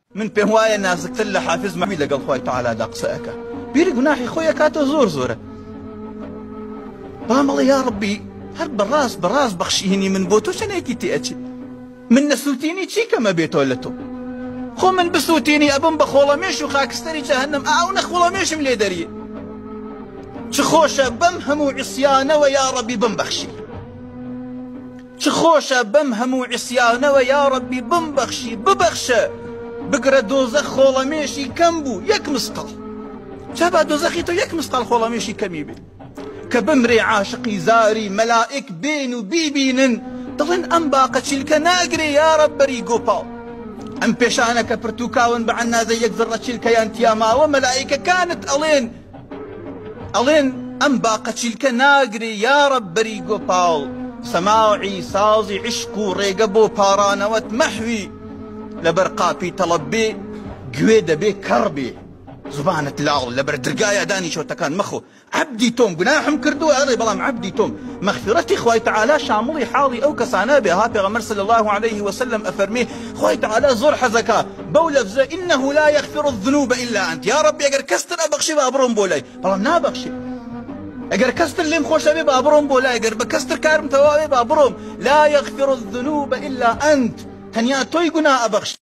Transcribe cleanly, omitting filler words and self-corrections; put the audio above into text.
من پێم وایە نازکتر لە حافز مەوی لەگەڵ خۆی تەعالا قسەکە بیری گوناحی خۆی کاتۆ زۆر زۆرە بامەڵێ یا ڕەبی هەر بەڕاست بەخشینی من بۆ تۆ چەنێکی تێئەچێ من نەسووتینی چی کەمە بێتۆ لە تۆ خۆ من بسووتینی ئەبم بە خۆڵەمێش و خاکستەری جەهەنەم ئاو نەخۆڵەمێشم لێ دەریێ چ خۆشە بەم هەموو عیسیانەوە یا ڕەبی بمبەخشی چ خۆشە بەم هەموو عیسیانەوە یا ڕەبی بمبەخشی ببەخشە بگرە دۆزەخ خۆڵەمێشی کەم بوو یەک مستەڵ چا با دۆزەخی تۆ یەک مستەڵ خۆڵەمێشی کەمی بێ کە بمرێ عاشقی زاری مەلائک بێن و بیبینن دڵێن ئەم باقە چیلکە ناگرێ یا ڕەب بەری گۆپاڵ ئەم پێشانە کە پرتوکاون بە عەنازە یەک زڕە چیلکەیان تیاماوە مەلائیکەکانت ئەڵێن ئەم باقە چیلکە ناگرێ یا ڕەب بەری گۆپاڵ سەماعی سازی عشق و ڕێگە بۆ پارانەوەت مەحوی لەبەر قاپی تەڵەب بێ گوێ دەبێ کەڕ بێ زبانت لاڵ لەبەر درگایە دانی شۆتەکان مەخۆ عەبدی تۆم گوناحم کردووە ئەڵێ بەڵام عەبدی تۆم مەغفرەتی خوای تەعالا شامڵی حاڵی ئەو کەسانە بێ ها پێغەمبەر صلی الله عليه وسلم ئەفەرمێ خوای تەعالا زۆر حەزەکا بەو لەفزە ئینەه لا یەغفر الذنوب إلا أنت یا ڕەبی ئەگەر کەستر ئەبەخشی با بڕۆم بۆ لای بەڵام نابەخشی ئەگەر کەستر لێم خۆشە بێ با بڕۆم بۆ لای ئەگەر بە کەستر کارم تەواو بێ با بڕۆم لا یەغفر الذنوب إلا أنت تەنیا تۆی گوناه ئەبەخشی